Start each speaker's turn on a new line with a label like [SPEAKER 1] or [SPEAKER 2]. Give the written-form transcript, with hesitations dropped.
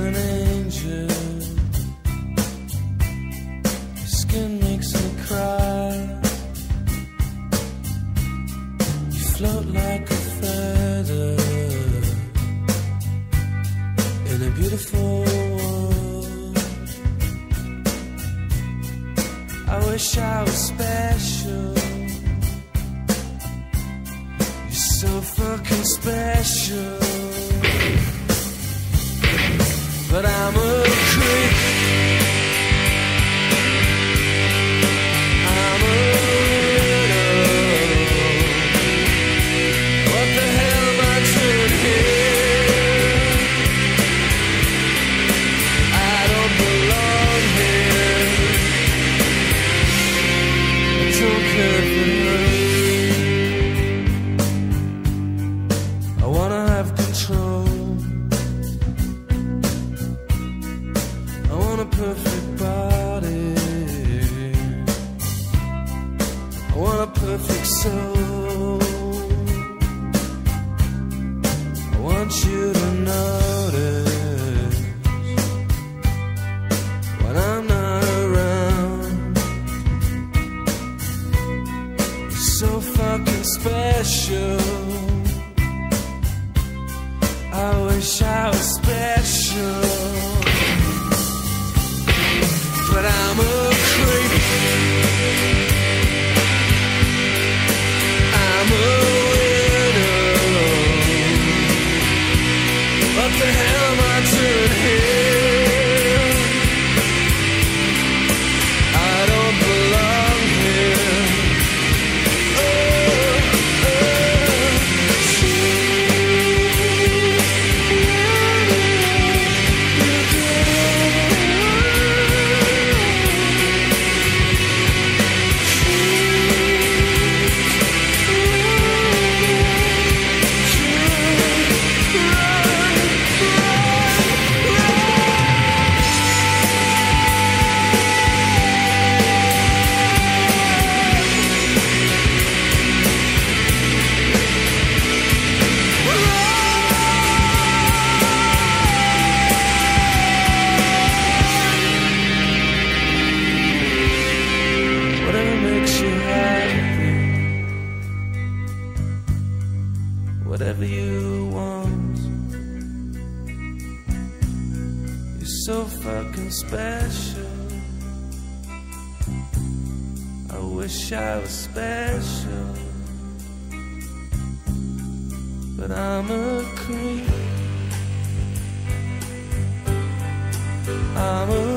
[SPEAKER 1] an angel. Your skin makes me cry. You float like a feather in a beautiful world. I wish I was special. You're so fucking special. But I'm a creep. I'm a widow. What the hell am I doing here? I don't belong here. I don't care for her. I wanna have control. I want a perfect body. I want a perfect soul. I want you to notice when I'm not around. You're so fucking special. I wish I was special. But I'm a creep. I'm a widow. What the hell am I doing here? I don't belong here. Whatever you want. You're so fucking special. I wish I was special. But I'm a creep. I'm a